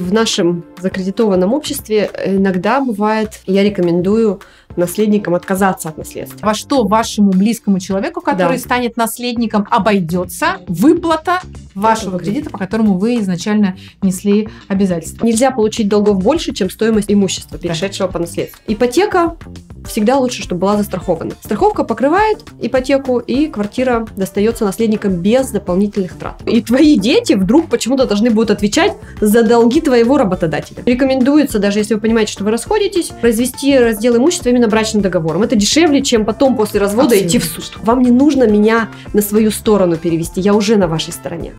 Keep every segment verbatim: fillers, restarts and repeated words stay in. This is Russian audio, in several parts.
в нашем закредитованном обществе иногда бывает, я рекомендую наследникам отказаться от наследства. Во что вашему близкому человеку, который да. станет наследником, обойдется выплата вашего кредита, по которому вы изначально несли обязательства? Нельзя получить долгов больше, чем стоимость имущества, перешедшего да. по наследству. Ипотека всегда лучше, чтобы была застрахована. Страховка покрывает ипотеку, и квартира достается наследникам без дополнительных трат. И твои дети вдруг почему-то должны будут отвечать за долги твоего работодателя. Рекомендуется, даже если вы понимаете, что вы расходитесь, произвести раздел имущества именно брачным договором. Это дешевле, чем потом после развода Абсолютно. идти в суд. Вам не нужно меня на свою сторону перевести, я уже на вашей стороне.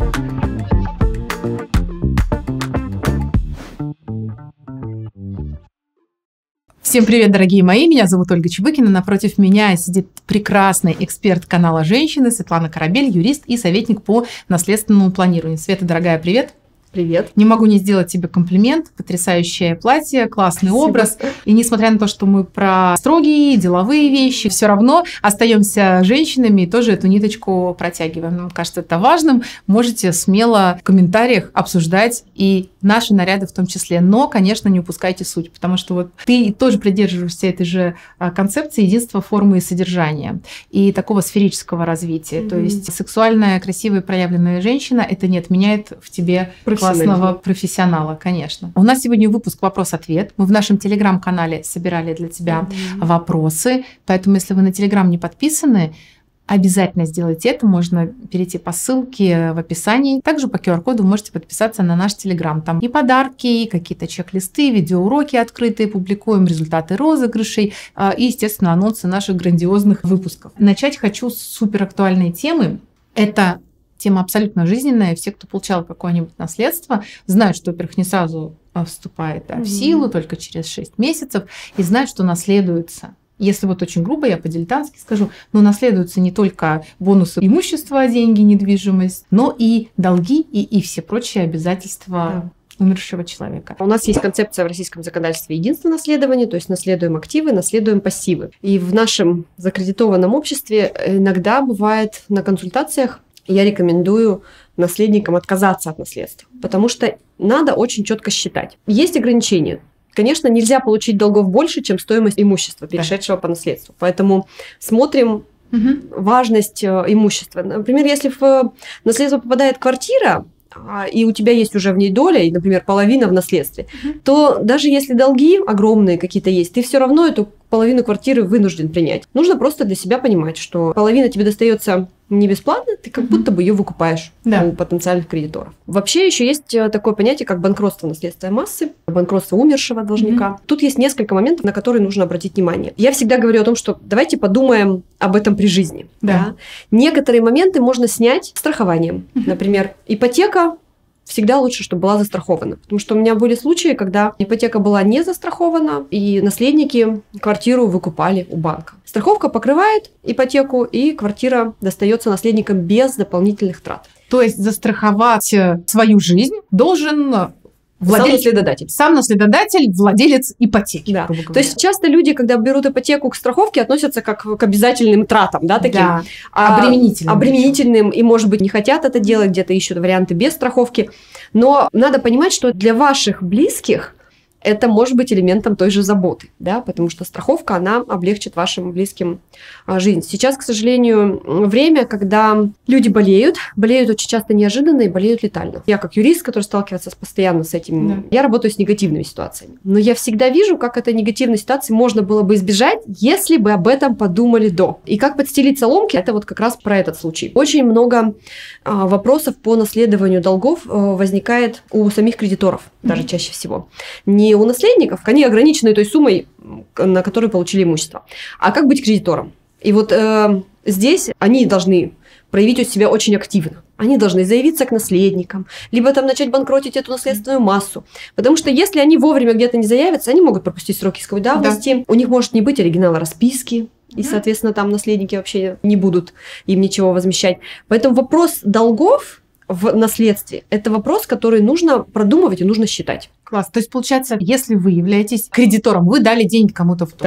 Всем привет, дорогие мои! Меня зовут Ольга Чебыкина. Напротив меня сидит прекрасный эксперт канала «Женщины» Светлана Корабель, юрист и советник по наследственному планированию. Света, дорогая, привет! Привет. Не могу не сделать тебе комплимент. Потрясающее платье, классный Спасибо. образ. И несмотря на то, что мы про строгие, деловые вещи, все равно остаемся женщинами и тоже эту ниточку протягиваем. Нам кажется это важным. Можете смело в комментариях обсуждать и наши наряды в том числе. Но, конечно, не упускайте суть, потому что вот ты тоже придерживаешься этой же концепции единства формы и содержания и такого сферического развития. Mm-hmm. То есть сексуальная, красивая, проявленная женщина – это не отменяет в тебе классного профессионала, конечно. У нас сегодня выпуск «Вопрос-ответ». Мы в нашем телеграм-канале собирали для тебя mm-hmm. вопросы, поэтому если вы на телеграм не подписаны, обязательно сделайте это. Можно перейти по ссылке в описании. Также по ку ар коду вы можете подписаться на наш телеграм. Там и подарки, и какие-то чек-листы, видеоуроки открытые, публикуем результаты розыгрышей и, естественно, анонсы наших грандиозных выпусков. Начать хочу с суперактуальной темы. Это тема абсолютно жизненная. Все, кто получал какое-нибудь наследство, знают, что, во-первых, не сразу вступает да, в силу, mm-hmm. только через шесть месяцев, и знают, что наследуется. Если вот очень грубо, я по-дилетантски скажу, но наследуются не только бонусы имущества, деньги, недвижимость, но и долги и, и все прочие обязательства да. умершего человека. У нас есть концепция в российском законодательстве единства наследования, то есть наследуем активы, наследуем пассивы. И в нашем закредитованном обществе иногда бывает на консультациях, я рекомендую наследникам отказаться от наследства, потому что надо очень четко считать. Есть ограничения. Конечно, нельзя получить долгов больше, чем стоимость имущества, перешедшего да. по наследству. Поэтому смотрим угу. важность имущества. Например, если в наследство попадает квартира, и у тебя есть уже в ней доля, и, например, половина в наследстве, угу. то даже если долги огромные какие-то есть, ты все равно эту половину квартиры вынужден принять. Нужно просто для себя понимать, что половина тебе достается не бесплатно, ты как mm-hmm. будто бы ее выкупаешь да. у потенциальных кредиторов. Вообще еще есть такое понятие, как банкротство наследственной массы, банкротство умершего должника. Mm-hmm. Тут есть несколько моментов, на которые нужно обратить внимание. Я всегда говорю о том, что давайте подумаем об этом при жизни. Да. Да? Некоторые моменты можно снять страхованием. Mm-hmm. Например, ипотека всегда лучше, чтобы была застрахована. Потому что у меня были случаи, когда ипотека была не застрахована, и наследники квартиру выкупали у банка. Страховка покрывает ипотеку, и квартира достается наследникам без дополнительных трат. То есть застраховать свою жизнь должен владелец, сам наследодатель. Сам наследодатель, владелец ипотеки. Да. То есть часто люди, когда берут ипотеку к страховке, относятся как к обязательным тратам, да, таким да. а, обременительным. Обременительным, и, может быть, не хотят это делать, где-то ищут варианты без страховки. Но надо понимать, что для ваших близких это может быть элементом той же заботы, да, потому что страховка, она облегчит вашим близким жизнь. Сейчас, к сожалению, время, когда люди болеют, болеют очень часто неожиданно и болеют летально. Я как юрист, который сталкивается постоянно с этим, да. я работаю с негативными ситуациями. Но я всегда вижу, как этой негативной ситуации можно было бы избежать, если бы об этом подумали до. И как подстелить соломки, это вот как раз про этот случай. Очень много а, вопросов по наследованию долгов а, возникает у самих кредиторов, mm-hmm. даже чаще всего. Не у наследников, они ограничены той суммой, на которую получили имущество. А как быть кредитором? И вот э, здесь они должны проявить у себя очень активно. Они должны заявиться к наследникам, либо там начать банкротить эту наследственную массу. Потому что если они вовремя где-то не заявятся, они могут пропустить сроки исковой давности, да. у них может не быть оригинала расписки, и, соответственно, там наследники вообще не будут им ничего возмещать. Поэтому вопрос долгов в наследстве – это вопрос, который нужно продумывать и нужно считать. Класс. То есть, получается, если вы являетесь кредитором, вы дали деньги кому-то в долг. Да.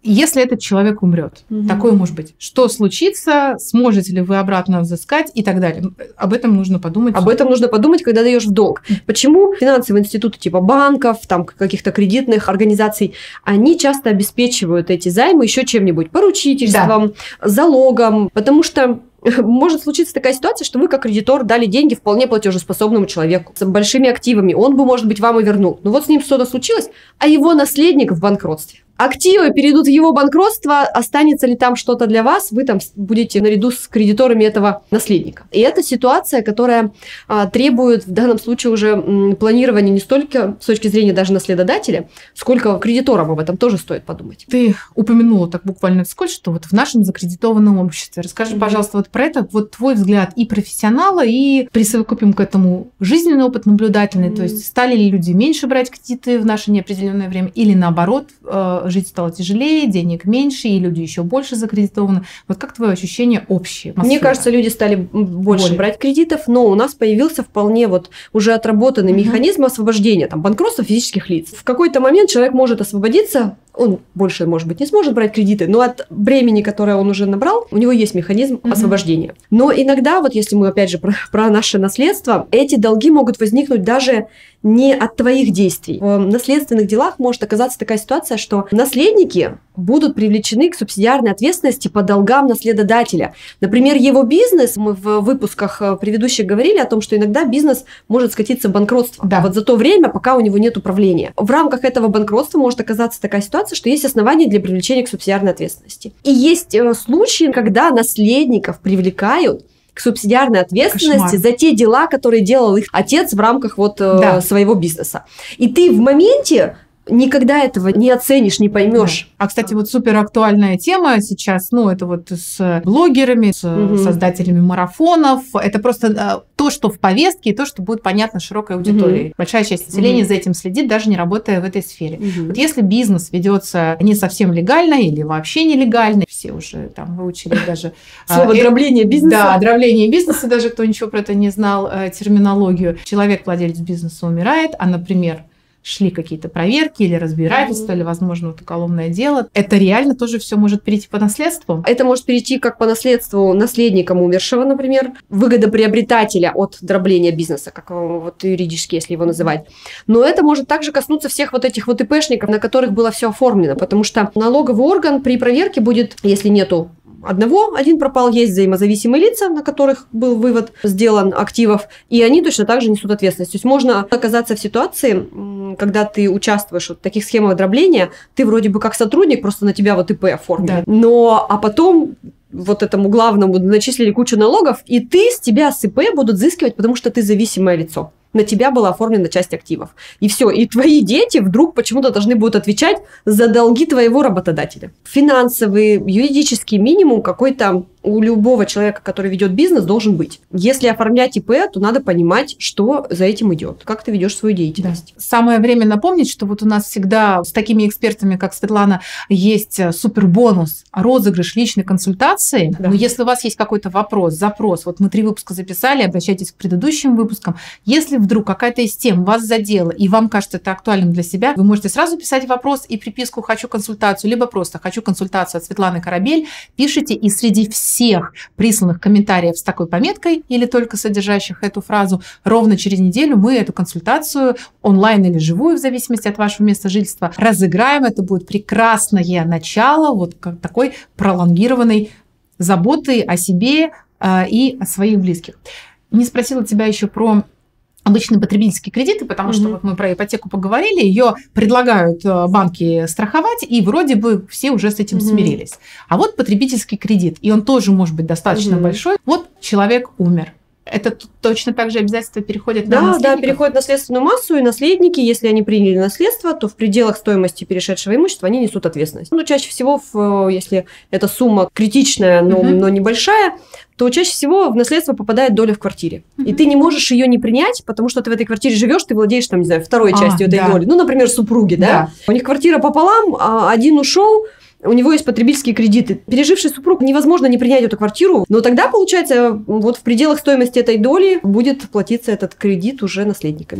Если этот человек умрет, Мгм. такое может быть. Что случится, сможете ли вы обратно взыскать и так далее. Об этом нужно подумать. Об этом нужно подумать, когда даешь в долг. Почему финансовые институты типа банков, там каких-то кредитных организаций, они часто обеспечивают эти займы еще чем-нибудь, поручительством, залогом, потому что может случиться такая ситуация, что вы как кредитор дали деньги вполне платежеспособному человеку с большими активами, он бы, может быть, вам и вернул. Но вот с ним что-то случилось, а его наследник в банкротстве. Активы перейдут в его банкротство, останется ли там что-то для вас, вы там будете наряду с кредиторами этого наследника. И это ситуация, которая а, требует в данном случае уже м, планирования не столько с точки зрения даже наследодателя, сколько кредиторам об этом тоже стоит подумать. Ты упомянула так буквально вскользь, что вот в нашем закредитованном обществе. Расскажи, Мгм. пожалуйста, вот про это, вот твой взгляд и профессионала, и присовокупим к этому жизненный опыт наблюдательный. Мгм. То есть стали ли люди меньше брать кредиты в наше неопределенное время, или наоборот, э, жить стало тяжелее, денег меньше, и люди еще больше закредитованы. Вот как твое ощущение общее? Мне кажется, люди стали больше Более. брать кредитов, но у нас появился вполне вот уже отработанный Мгм. механизм освобождения, там, банкротства физических лиц. В какой-то момент человек может освободиться, он больше, может быть, не сможет брать кредиты, но от бремени, которое он уже набрал, у него есть механизм Мгм. освобождения. Но иногда, вот если мы опять же про, про наше наследство, эти долги могут возникнуть даже не от твоих действий. В наследственных делах может оказаться такая ситуация, что наследники будут привлечены к субсидиарной ответственности по долгам наследодателя. Например, его бизнес, мы в выпусках предыдущих говорили о том, что иногда бизнес может скатиться в банкротство. Да. Вот за то время, пока у него нет управления. В рамках этого банкротства может оказаться такая ситуация, что есть основания для привлечения к субсидиарной ответственности. И есть э, случаи, когда наследников привлекают к субсидиарной ответственности Кошмар. за те дела, которые делал их отец в рамках вот э, Да. своего бизнеса. И ты в моменте никогда этого не оценишь, не поймешь. А, кстати, вот супер актуальная тема сейчас, ну, это вот с блогерами, с Мгм. создателями марафонов. Это просто э, то, что в повестке, и то, что будет понятно широкой аудитории. Мгм. Большая часть населения Мгм. за этим следит, даже не работая в этой сфере. Мгм. Вот если бизнес ведется не совсем легально или вообще нелегально, все уже там выучили даже... Слово а, э, дробление бизнеса. Да, дробление бизнеса, даже кто ничего про это не знал, э, терминологию. Человек, владелец бизнеса, умирает, а, например, шли какие-то проверки или разбирательства, Мгм. или, возможно, вот уголовное дело. Это реально тоже все может перейти по наследству? Это может перейти как по наследству наследникам умершего, например, выгодоприобретателя от дробления бизнеса, как э, вот юридически, если его называть. Но это может также коснуться всех вот этих вот ИПшников, на которых было все оформлено, потому что налоговый орган при проверке будет, если нету одного, один пропал, есть взаимозависимые лица, на которых был вывод сделан активов, и они точно так же несут ответственность. То есть можно оказаться в ситуации, м, когда ты участвуешь в таких схемах дробления, ты вроде бы как сотрудник, просто на тебя вот ИП оформили. Да. Но, а потом вот этому главному начислили кучу налогов, и ты с тебя с ИП будут взыскивать, потому что ты зависимое лицо. На тебя была оформлена часть активов. И все. И твои дети вдруг почему-то должны будут отвечать за долги твоего работодателя. Финансовый, юридический минимум какой-то у любого человека, который ведет бизнес, должен быть. Если оформлять ИП, то надо понимать, что за этим идет, как ты ведешь свою деятельность. Да. Самое время напомнить, что вот у нас всегда с такими экспертами, как Светлана, есть супербонус, розыгрыш личной консультации. Да. Но если у вас есть какой-то вопрос, запрос, вот мы три выпуска записали, обращайтесь к предыдущим выпускам. Если вдруг какая-то из тем вас задела, и вам кажется это актуальным для себя, вы можете сразу писать вопрос и приписку «хочу консультацию», либо просто «хочу консультацию от Светланы Корабель». Пишите, и среди всех всех присланных комментариев с такой пометкой или только содержащих эту фразу, ровно через неделю мы эту консультацию онлайн или живую, в зависимости от вашего места жительства, разыграем. Это будет прекрасное начало вот как такой пролонгированной заботы о себе э, и о своих близких. Не спросила тебя еще про обычные потребительские кредиты, потому что Мгм. вот мы про ипотеку поговорили, ее предлагают э, банки страховать, и вроде бы все уже с этим Мгм. смирились. А вот потребительский кредит, и он тоже может быть достаточно Мгм. большой. Вот человек умер. Это т- точно так же обязательства переходят на Да, да, наследников? переходит в наследственную массу, и наследники, если они приняли наследство, то в пределах стоимости перешедшего имущества они несут ответственность. Ну, чаще всего, в, если эта сумма критичная, но, Мгм. но небольшая, то чаще всего в наследство попадает доля в квартире. И Мгм. ты не можешь ее не принять, потому что ты в этой квартире живешь, ты владеешь, там, не знаю, второй А, частью этой да. доли. Ну, например, супруги, да? Да. У них квартира пополам, а один ушел, у него есть потребительские кредиты. Переживший супруг невозможно не принять эту квартиру, но тогда, получается, вот в пределах стоимости этой доли будет платиться этот кредит уже наследниками.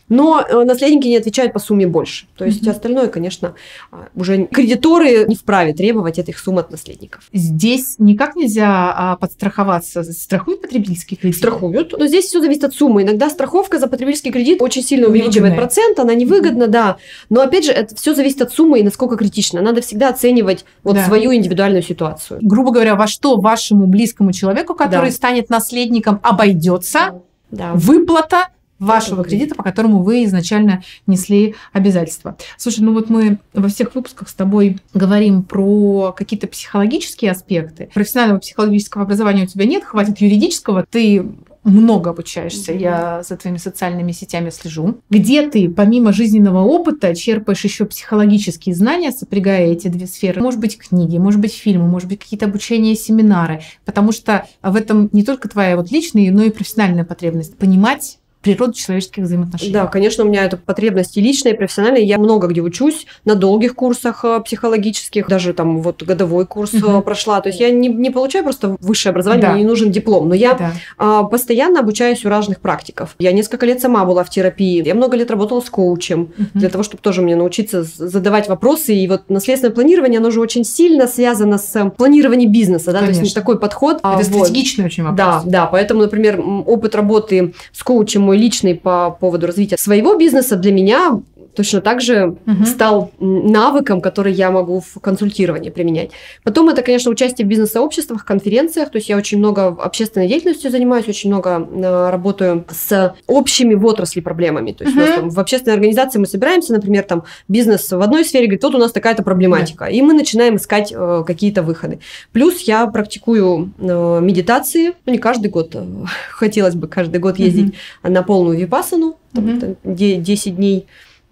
Но наследники не отвечают по сумме больше. То есть mm-hmm. остальное, конечно, уже кредиторы не вправе требовать этих сумм от наследников. Здесь никак нельзя подстраховаться. Страхуют потребительский кредит? Страхуют. Но здесь все зависит от суммы. Иногда страховка за потребительский кредит очень сильно увеличивает невыгодная. процент, она невыгодна, mm-hmm. да. Но опять же, это все зависит от суммы и насколько критично. Надо всегда оценивать вот да. свою индивидуальную ситуацию. Грубо говоря, во что вашему близкому человеку, который да. станет наследником, обойдется да. выплата вашего кредита, по которому вы изначально несли обязательства. Слушай, ну вот мы во всех выпусках с тобой говорим про какие-то психологические аспекты. Профессионального психологического образования у тебя нет, хватит юридического. Ты много обучаешься, я за твоими социальными сетями слежу. Где ты, помимо жизненного опыта, черпаешь еще психологические знания, сопрягая эти две сферы? Может быть, книги, может быть, фильмы, может быть, какие-то обучения, семинары. Потому что в этом не только твоя вот личная, но и профессиональная потребность понимать природу человеческих взаимоотношений. Да, конечно, у меня это потребности личные, профессиональные. Я много где учусь, на долгих курсах психологических, даже там вот годовой курс uh-huh. прошла. То есть я не, не получаю просто высшее образование, да. мне не нужен диплом, но я да. а, постоянно обучаюсь у разных практиков. Я несколько лет сама была в терапии, я много лет работала с коучем, uh-huh. для того, чтобы тоже мне научиться задавать вопросы. И вот наследственное планирование, оно же очень сильно связано с планированием бизнеса, да, Конечно. То есть такой подход. Это а, стратегичный вот. Очень вопрос. Да, да, поэтому, например, опыт работы с коучем личный по поводу развития своего бизнеса для меня точно так же угу. стал навыком, который я могу в консультировании применять. Потом это, конечно, участие в бизнес-сообществах, конференциях. То есть я очень много общественной деятельностью занимаюсь, очень много э, работаю с общими в отрасли проблемами. То есть угу. у нас там в общественной организации мы собираемся, например, там бизнес в одной сфере говорит, вот у нас такая-то проблематика. Да. И мы начинаем искать э, какие-то выходы. Плюс я практикую э, медитации. Ну, не каждый год. Э, хотелось бы каждый год ездить угу. на полную випассану. Там, угу. там, десять дней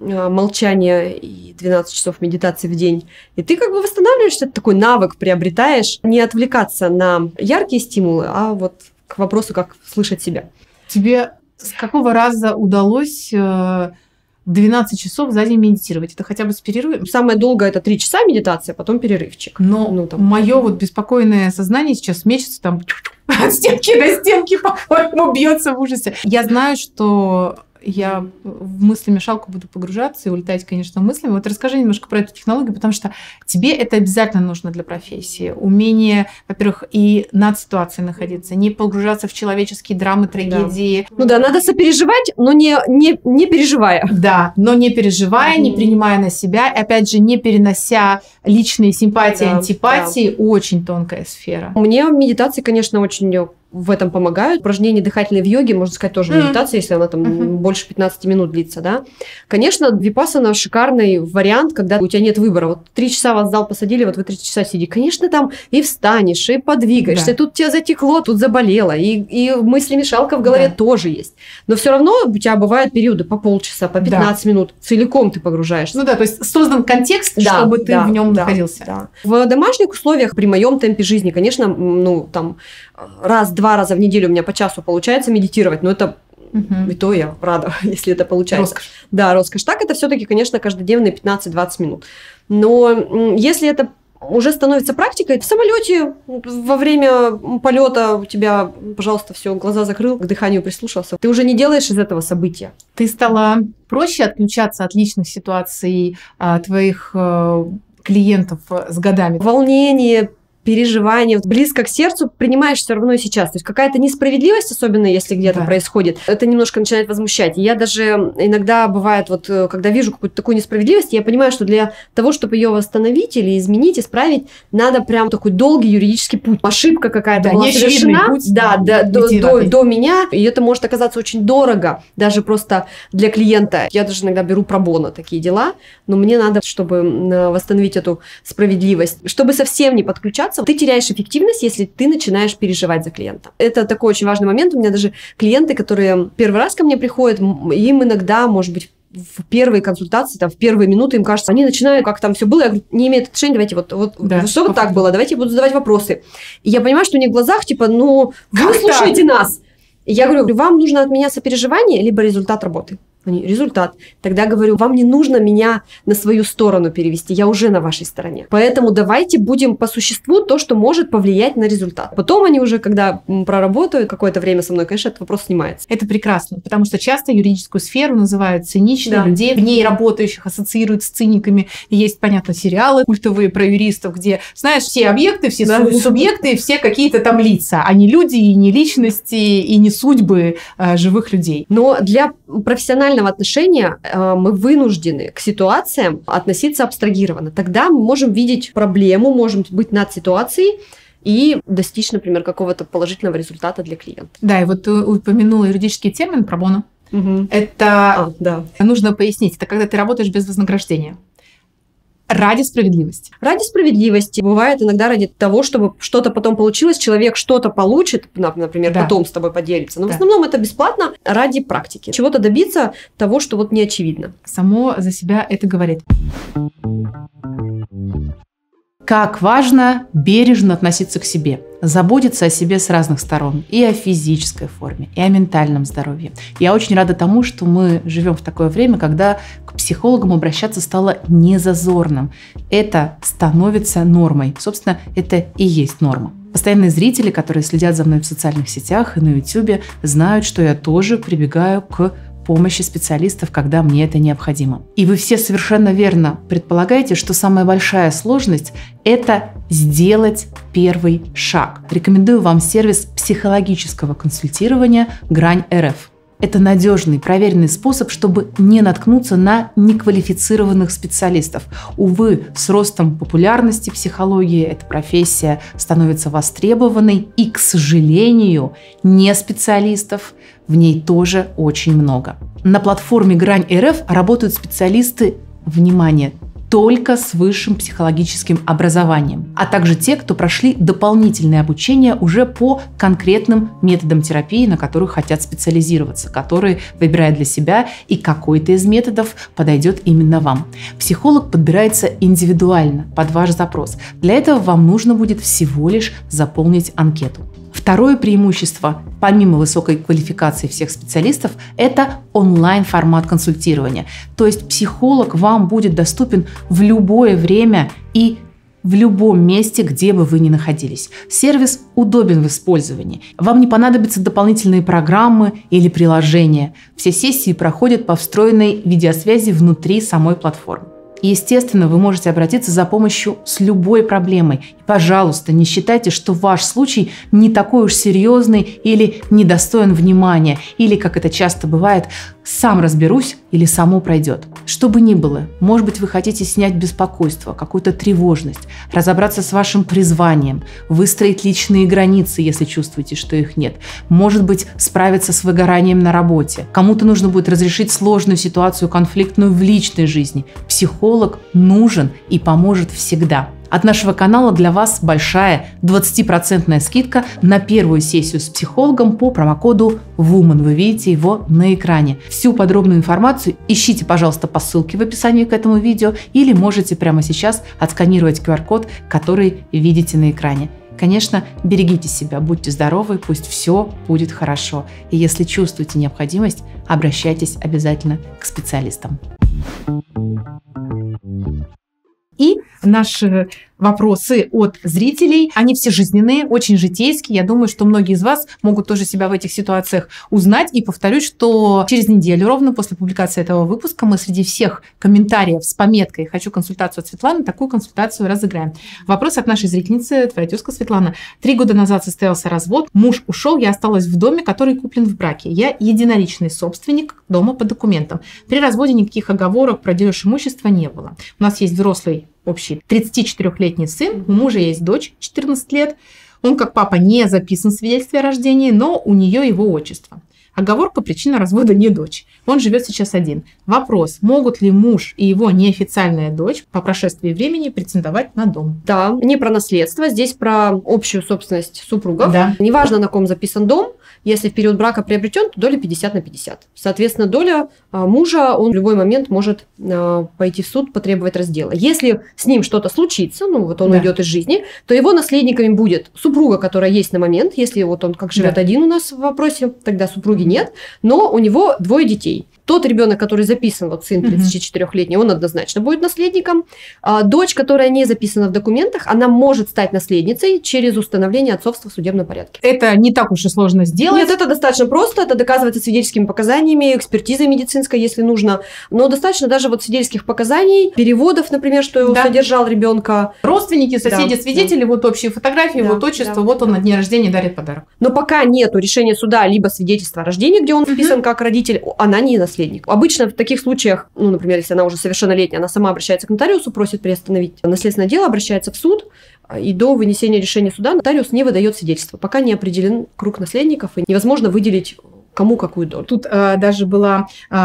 молчания и двенадцать часов медитации в день. И ты как бы восстанавливаешься, такой навык приобретаешь, не отвлекаться на яркие стимулы, а вот к вопросу, как слышать себя. Тебе с какого раза удалось двенадцать часов за день медитировать? Это хотя бы с перерывом? Самое долгое это три часа медитации, а потом перерывчик. Но ну, там... мое вот беспокойное сознание сейчас мечется там от стенки до стенки, по-моему, бьется в ужасе. Я знаю, что я в мыслемешалку буду погружаться и улетать, конечно, мыслями. Вот расскажи немножко про эту технологию, потому что тебе это обязательно нужно для профессии. Умение, во-первых, и над ситуацией находиться, не погружаться в человеческие драмы, трагедии. Да. Ну да, надо сопереживать, но не, не, не переживая. Да, но не переживая, mm-hmm. не принимая на себя, и опять же, не перенося личные симпатии, да, антипатии. Да. Очень тонкая сфера. Мне медитации, конечно, очень в этом помогают. Упражнения дыхательные в йоге, можно сказать, тоже mm-hmm. медитация, если она там mm-hmm. больше пятнадцати минут длится, да. Конечно, випассана шикарный вариант, когда у тебя нет выбора. Вот три часа вас в зал посадили, вот вы три часа сиди. Конечно, там и встанешь, и подвигаешься, да. и тут тебя затекло, тут заболело, и, и мысли-мешалка в голове да. тоже есть. Но все равно у тебя бывают периоды по полчаса, по пятнадцать да. минут, целиком ты погружаешься. Ну да, то есть создан контекст, да, чтобы ты да, в нем да, находился. Да. В домашних условиях, при моем темпе жизни, конечно, ну там раз-два раза в неделю у меня по часу получается медитировать, но это угу. и то я рада, если это получается. Роскошь. Да, роскошь. Так это все-таки, конечно, каждодневные пятнадцать-двадцать минут. Но если это уже становится практикой, в самолете во время полета у тебя, пожалуйста, все, глаза закрыл, к дыханию прислушался. Ты уже не делаешь из этого события. Ты стала проще отключаться от личных ситуаций а, твоих а, клиентов с годами? Волнение, переживание, близко к сердцу принимаешь все равно и сейчас. То есть какая-то несправедливость, особенно если где-то да. происходит, это немножко начинает возмущать. И я даже иногда бывает, вот когда вижу какую-то такую несправедливость, я понимаю, что для того, чтобы ее восстановить или изменить, исправить, надо прям такой долгий юридический путь. Ошибка какая-то да, была совершена путь, да, да, до, до, до меня, и это может оказаться очень дорого, даже просто для клиента. Я даже иногда беру пробоно такие дела, но мне надо, чтобы восстановить эту справедливость, чтобы совсем не подключаться. Ты теряешь эффективность, если ты начинаешь переживать за клиента. Это такой очень важный момент. У меня даже клиенты, которые первый раз ко мне приходят, им иногда, может быть, в первые консультации, там, в первые минуты им кажется, они начинают, как там все было, я говорю, не имеет отношения, давайте вот, вот да, что вот так было, давайте я буду задавать вопросы. И я понимаю, что у них в глазах, типа, ну, вы слушаете нас. И я говорю, вам нужно от меня сопереживание, либо результат работы. Они, результат. Тогда говорю, вам не нужно меня на свою сторону перевести, я уже на вашей стороне. Поэтому давайте будем по существу то, что может повлиять на результат. Потом они уже, когда проработают какое-то время со мной, конечно, этот вопрос снимается. Это прекрасно, потому что часто юридическую сферу называют циничной, да. людей, в ней работающих ассоциируют с циниками. Есть, понятно, сериалы культовые про юристов, где, знаешь, все объекты, все да. субъекты, все какие-то там лица, а не люди, и не личности, и не судьбы а, живых людей. Но для профессионального отношения э, мы вынуждены к ситуациям относиться абстрагированно. Тогда мы можем видеть проблему, можем быть над ситуацией и достичь, например, какого-то положительного результата для клиента. Да, и вот ты упомянула юридический термин пробоно. Угу. Это а, да. нужно пояснить. Это когда ты работаешь без вознаграждения. Ради справедливости. Ради справедливости. Бывает иногда ради того, чтобы что-то потом получилось, человек что-то получит, например, да. потом с тобой поделится. Но да. в основном это бесплатно ради практики. Чего-то добиться того, что вот не очевидно. Само за себя это говорит. Как важно бережно относиться к себе, заботиться о себе с разных сторон, и о физической форме, и о ментальном здоровье. Я очень рада тому, что мы живем в такое время, когда к психологам обращаться стало незазорным. Это становится нормой. Собственно, это и есть норма. Постоянные зрители, которые следят за мной в социальных сетях и на ютубе, знают, что я тоже прибегаю к помощи специалистов, когда мне это необходимо. И вы все совершенно верно предполагаете, что самая большая сложность – это сделать первый шаг. Рекомендую вам сервис психологического консультирования «Грань.рф». Это надежный, проверенный способ, чтобы не наткнуться на неквалифицированных специалистов. Увы, с ростом популярности психологии эта профессия становится востребованной, и, к сожалению, не специалистов в ней тоже очень много. На платформе Грань.рф работают специалисты, внимание, только с высшим психологическим образованием, а также те, кто прошли дополнительное обучение уже по конкретным методам терапии, на которых хотят специализироваться, которые выбирают для себя, и какой-то из методов подойдет именно вам. Психолог подбирается индивидуально под ваш запрос. Для этого вам нужно будет всего лишь заполнить анкету. Второе преимущество, помимо высокой квалификации всех специалистов, это онлайн-формат консультирования. То есть психолог вам будет доступен в любое время и в любом месте, где бы вы ни находились. Сервис удобен в использовании. Вам не понадобятся дополнительные программы или приложения. Все сессии проходят по встроенной видеосвязи внутри самой платформы. Естественно, вы можете обратиться за помощью с любой проблемой. И, пожалуйста, не считайте, что ваш случай не такой уж серьезный или недостоин внимания, или, как это часто бывает, сам разберусь или само пройдет. Что бы ни было, может быть, вы хотите снять беспокойство, какую-то тревожность, разобраться с вашим призванием, выстроить личные границы, если чувствуете, что их нет. Может быть, справиться с выгоранием на работе. Кому-то нужно будет разрешить сложную ситуацию, конфликтную в личной жизни. Психолог нужен и поможет всегда. От нашего канала для вас большая двадцатипроцентная скидка на первую сессию с психологом по промокоду вумен. Вы видите его на экране. Всю подробную информацию ищите, пожалуйста, по ссылке в описании к этому видео, или можете прямо сейчас отсканировать ку ар код, который видите на экране. Конечно, берегите себя, будьте здоровы, пусть все будет хорошо. И если чувствуете необходимость, обращайтесь обязательно к специалистам. И наши вопросы от зрителей, они все жизненные, очень житейские. Я думаю, что многие из вас могут тоже себя в этих ситуациях узнать. И повторюсь, что через неделю, ровно после публикации этого выпуска, мы среди всех комментариев с пометкой «Хочу консультацию от Светланы» такую консультацию разыграем. Вопрос от нашей зрительницы, твоя тезка Светлана. Три года назад состоялся развод, муж ушел, я осталась в доме, который куплен в браке. Я единоличный собственник дома по документам. При разводе никаких оговорок про дележ имущества не было. У нас есть взрослый общий тридцатичетырёхлетний сын, у мужа есть дочь четырнадцать лет. Он как папа не записан в свидетельстве о рождении, но у нее его отчество. Оговорка: причина развода не дочь. Он живет сейчас один. Вопрос: могут ли муж и его неофициальная дочь по прошествии времени претендовать на дом? Да, не про наследство, здесь про общую собственность супругов. Да. Неважно, на ком записан дом. Если в период брака приобретен, то доля пятьдесят на пятьдесят. Соответственно, доля а, мужа, он в любой момент может а, пойти в суд, потребовать раздела. Если с ним что-то случится, ну вот он да. уйдет из жизни, то его наследниками будет супруга, которая есть на момент. Если вот он как живет да. один у нас в вопросе, тогда супруги нет, но у него двое детей. Тот ребенок, который записан, вот сын тридцатичетырёхлетний, он однозначно будет наследником. А дочь, которая не записана в документах, она может стать наследницей через установление отцовства в судебном порядке. Это не так уж и сложно сделать. Нет, это достаточно просто, это доказывается свидетельскими показаниями, экспертизой медицинской, если нужно. Но достаточно даже вот свидетельских показаний, переводов, например, что Да. содержал ребенка. Родственники, соседи, Да, свидетели, да. вот общие фотографии, Да, вот отчество, да, вот он да. на дне рождения дарит подарок. Но пока нету решения суда, либо свидетельства о рождении, где он вписан как родитель, она не наследник. Обычно в таких случаях, ну, например, если она уже совершеннолетняя, она сама обращается к нотариусу, просит приостановить наследственное дело, обращается в суд, и до вынесения решения суда нотариус не выдает свидетельство, пока не определен круг наследников, и невозможно выделить кому какую долю. Тут э, даже была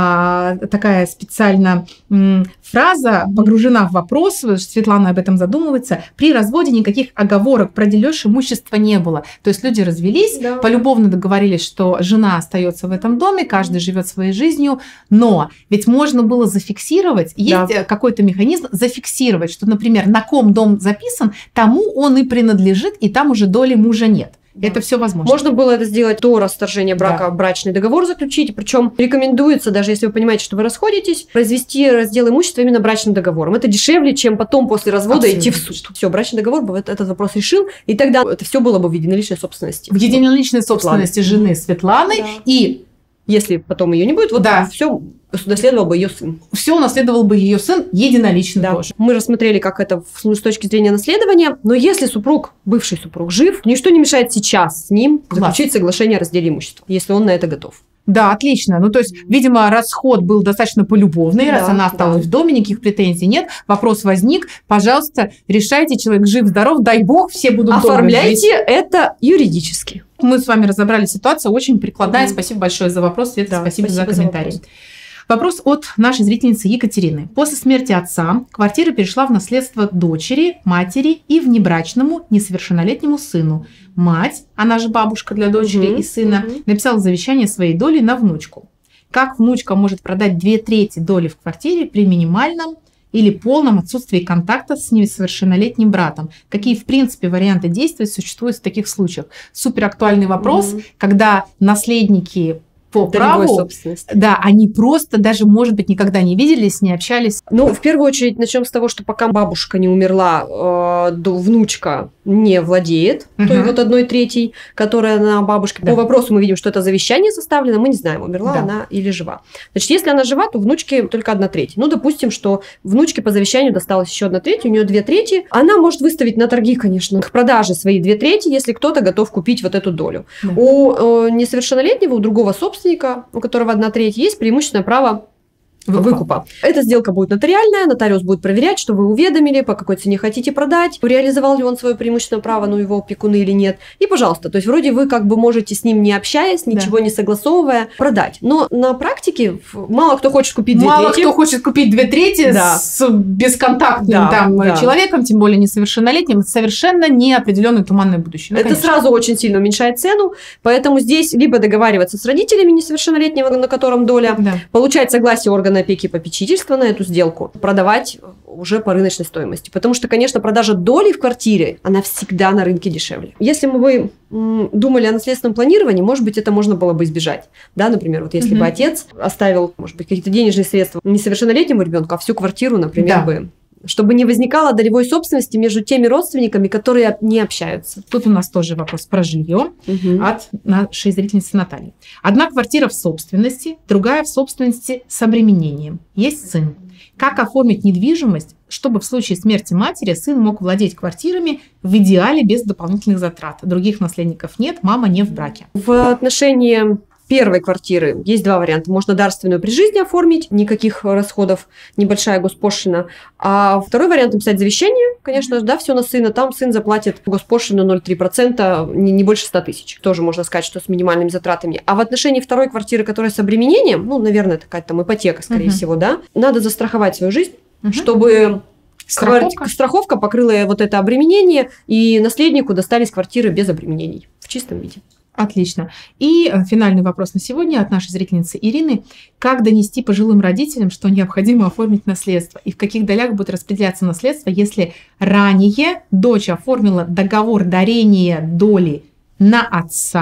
э, такая специально м, фраза, погружена в вопрос, Светлана об этом задумывается, при разводе никаких оговорок про дележ имущества не было. То есть люди развелись, Да. полюбовно договорились, что жена остается в этом доме, каждый живет своей жизнью, но ведь можно было зафиксировать, есть Да. какой-то механизм зафиксировать, что, например, на ком дом записан, тому он и принадлежит, и там уже доли мужа нет. Да. Это все возможно. Можно было это сделать до расторжения брака, Да. брачный договор заключить. Причем рекомендуется, даже если вы понимаете, что вы расходитесь, произвести раздел имущества именно брачным договором. Это дешевле, чем потом после развода Абсолютно идти в суд. Все, брачный договор бы этот вопрос решил, и тогда это все было бы в единоличной собственности. В единоличной собственности Светланы. жены Светланы, Да. и Если потом ее не будет, вот Да. все наследовал бы ее сын. все унаследовал бы ее сын единолично Да. тоже. Мы рассмотрели, как это в- с точки зрения наследования, но если супруг, бывший супруг, жив, ничто не мешает сейчас с ним Класс. заключить соглашение о разделе имущества, если он на это готов. Да, отлично. Ну, то есть, видимо, расход был достаточно полюбовный, раз Да, она осталась да. в доме, никаких претензий нет. Вопрос возник. Пожалуйста, решайте, человек жив-здоров, дай бог, все будут долго жить. Оформляйте это юридически. Мы с вами разобрали ситуацию, очень прикладная. Мгм. Спасибо большое за вопрос, Света, Да, спасибо, спасибо за за комментарий. вопрос. Вопрос от нашей зрительницы Екатерины. После смерти отца квартира перешла в наследство дочери, матери и внебрачному несовершеннолетнему сыну. Мать, она же бабушка для дочери Мгм, и сына, мгм. написала завещание своей доли на внучку. Как внучка может продать две трети доли в квартире при минимальном или полном отсутствии контакта с несовершеннолетним братом? Какие, в принципе, варианты действий существуют в таких случаях? Супер актуальный вопрос, Мгм. когда наследники по Долевой праву, собственности. да, они просто даже, может быть, никогда не виделись, не общались. Ну, в первую очередь, начнем с того, что пока бабушка не умерла, э, до- внучка не владеет той Мгм. вот одной третьей, которая на бабушке. Да. По вопросу мы видим, что это завещание составлено, мы не знаем, умерла Да. она или жива. Значит, если она жива, то внучке только одна треть. Ну, допустим, что внучке по завещанию досталась еще одна треть, у нее две трети. Она может выставить на торги, конечно, к продаже свои две трети, если кто-то готов купить вот эту долю. Да. У э, несовершеннолетнего, у другого собственника, у которого одна треть, есть преимущественное право Выкупа. выкупа. Эта сделка будет нотариальная, нотариус будет проверять, что вы уведомили, по какой цене хотите продать, реализовал ли он свое преимущественное право, ну, его опекуны или нет. И, пожалуйста, то есть вроде вы как бы можете с ним, не общаясь, ничего не согласовывая, продать. Но на практике в- мало кто хочет купить две Мало трети. кто хочет купить две трети Да. с бесконтактным Да, там, да. человеком, тем более несовершеннолетним, совершенно неопределенное туманное будущее. Ну, Это конечно. сразу очень сильно уменьшает цену, поэтому здесь либо договариваться с родителями несовершеннолетнего, на котором доля, Да. получать согласие органа опеки и попечительства на эту сделку, продавать уже по рыночной стоимости. Потому что, конечно, продажа доли в квартире, она всегда на рынке дешевле. Если бы вы м, думали о наследственном планировании, может быть, это можно было бы избежать. Да, например, вот если Мгм. бы отец оставил, может быть, какие-то денежные средства несовершеннолетнему ребенку, а всю квартиру, например, Да. бы, чтобы не возникало долевой собственности между теми родственниками, которые не общаются. Тут у нас тоже вопрос про жилье от нашей зрительницы Натальи. Одна квартира в собственности, другая в собственности с обременением. Есть сын. Как оформить недвижимость, чтобы в случае смерти матери сын мог владеть квартирами в идеале без дополнительных затрат? Других наследников нет, мама не в браке. В отношении первой квартиры есть два варианта. Можно дарственную при жизни оформить, никаких расходов, небольшая госпошлина. А второй вариант написать завещание, конечно, да, все на сына. Там сын заплатит госпошлину ноль целых три десятых процента, не, не больше ста тысяч. Тоже можно сказать, что с минимальными затратами. А в отношении второй квартиры, которая с обременением, ну, наверное, такая там ипотека, скорее Мгм. всего, да, надо застраховать свою жизнь, Мгм. чтобы Страховка? кварти- страховка покрыла вот это обременение, и наследнику достались квартиры без обременений в чистом виде. Отлично. И э, финальный вопрос на сегодня от нашей зрительницы Ирины. Как донести пожилым родителям, что необходимо оформить наследство? И в каких долях будет распределяться наследство, если ранее дочь оформила договор дарения доли на отца,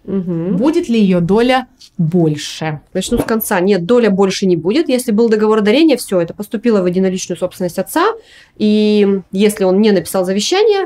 Угу. Будет ли ее доля больше? Начну с конца. Нет, доля больше не будет. Если был договор дарения, все, это поступило в единоличную собственность отца. И если он не написал завещание,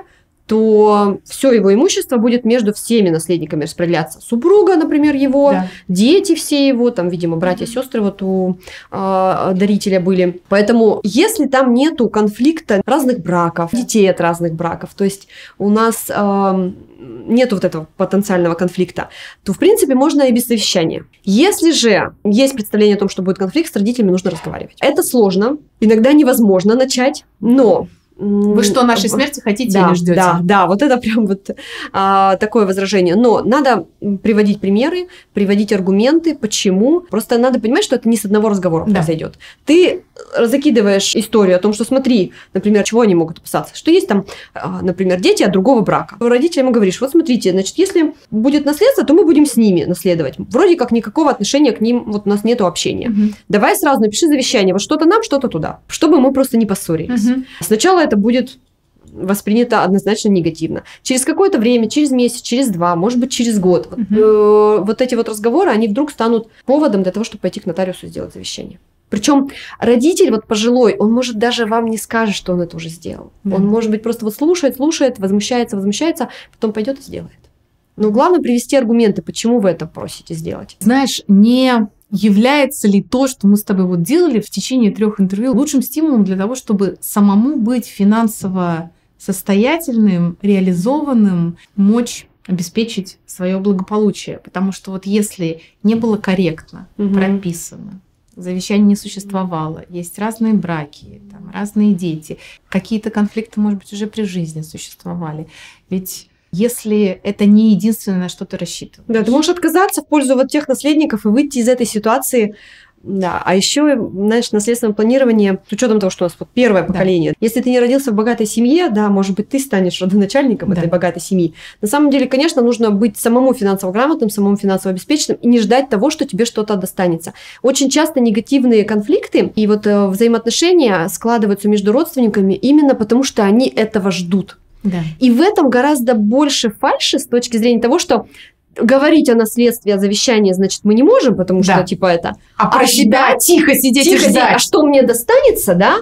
то все его имущество будет между всеми наследниками распределяться. Супруга, например, его, да. Дети все его, там, видимо, братья, сестры вот у э, дарителя были. Поэтому, если там нету конфликта разных браков, детей от разных браков, то есть у нас э, нету вот этого потенциального конфликта, то, в принципе, можно и без завещания. Если же есть представление о том, что будет конфликт, с родителями нужно разговаривать. Это сложно, иногда невозможно начать, но... Вы что, нашей смерти хотите да, или ждете? Да, да, вот это прям вот а, такое возражение. Но надо приводить примеры, приводить аргументы, почему. Просто надо понимать, что это не с одного разговора да. произойдет. Ты закидываешь историю о том, что смотри, например, чего они могут опасаться, что есть там, например, дети от другого брака. Родителям говоришь, вот смотрите, значит, если будет наследство, то мы будем с ними наследовать. Вроде как никакого отношения к ним, вот у нас нету общения. Угу. Давай сразу напиши завещание, вот что-то нам, что-то туда, чтобы мы просто не поссорились. Угу. Сначала это будет воспринято однозначно негативно. Через какое-то время, через месяц, через два, может быть, через год, угу. вот, э, вот эти вот разговоры, они вдруг станут поводом для того, чтобы пойти к нотариусу и сделать завещание. Причем родитель вот пожилой, он может даже вам не скажет, что он это уже сделал. Да. Он может быть просто вот слушает, слушает, возмущается, возмущается, потом пойдет и сделает. Но главное привести аргументы, почему вы это просите сделать. Знаешь, не... Является ли то, что мы с тобой вот делали в течение трех интервью, лучшим стимулом для того, чтобы самому быть финансово состоятельным, реализованным, мочь обеспечить свое благополучие? Потому что вот если не было корректно угу. прописано, завещание не существовало, есть разные браки, там, разные дети, какие-то конфликты, может быть, уже при жизни существовали. Ведь если это не единственное, на что ты рассчитываешь. Да, ты можешь отказаться в пользу вот тех наследников и выйти из этой ситуации. Да, а еще, знаешь, наследственное планирование, с учетом того, что у нас вот первое поколение. Да. Если ты не родился в богатой семье, да, может быть, ты станешь родоначальником да. этой богатой семьи. На самом деле, конечно, нужно быть самому финансово грамотным, самому финансово обеспеченным и не ждать того, что тебе что-то достанется. Очень часто негативные конфликты и вот э, взаимоотношения складываются между родственниками именно потому, что они этого ждут. Да. И в этом гораздо больше фальши с точки зрения того, что говорить о наследстве, о завещании, значит, мы не можем, потому да. что, типа, это... А про а себя ждать, тихо сидеть тихо и ждать. А что мне достанется, да?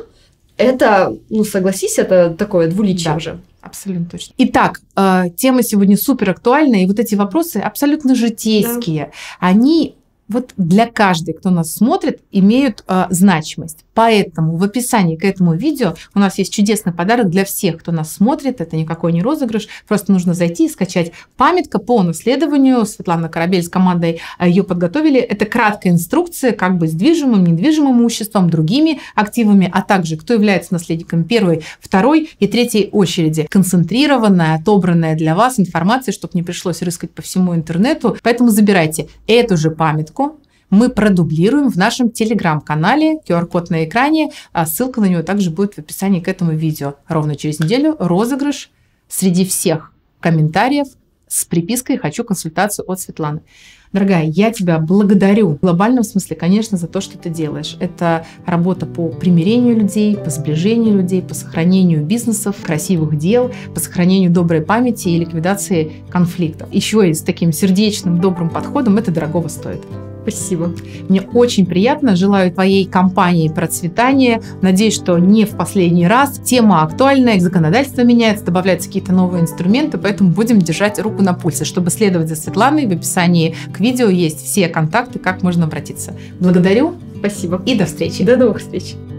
Это, ну, согласись, это такое двуличие да. уже. Абсолютно точно. Итак, э, тема сегодня супер актуальная, и вот эти вопросы абсолютно житейские. Да. Они... вот для каждой, кто нас смотрит, имеют э, значимость. Поэтому в описании к этому видео у нас есть чудесный подарок для всех, кто нас смотрит. Это никакой не розыгрыш. Просто нужно зайти и скачать памятка по наследованию. Светлана Корабель с командой ее подготовили. Это краткая инструкция, как бы с движимым, недвижимым имуществом, другими активами, а также кто является наследником первой, второй и третьей очереди. Концентрированная, отобранная для вас информация, чтобы не пришлось рыскать по всему интернету. Поэтому забирайте эту же памятку. Мы продублируем в нашем телеграм-канале, ку ар код на экране, а ссылка на него также будет в описании к этому видео. Ровно через неделю розыгрыш среди всех комментариев с припиской «Хочу консультацию от Светланы». Дорогая, я тебя благодарю в глобальном смысле, конечно, за то, что ты делаешь. Это работа по примирению людей, по сближению людей, по сохранению бизнесов, красивых дел, по сохранению доброй памяти и ликвидации конфликтов. Еще и с таким сердечным, добрым подходом это дорогого стоит. Спасибо. Мне очень приятно. Желаю твоей компании процветания. Надеюсь, что не в последний раз. Тема актуальная, законодательство меняется, добавляются какие-то новые инструменты, поэтому будем держать руку на пульсе. Чтобы следовать за Светланой, в описании к видео есть все контакты, как можно обратиться. Благодарю. Спасибо. И до встречи. До новых встреч.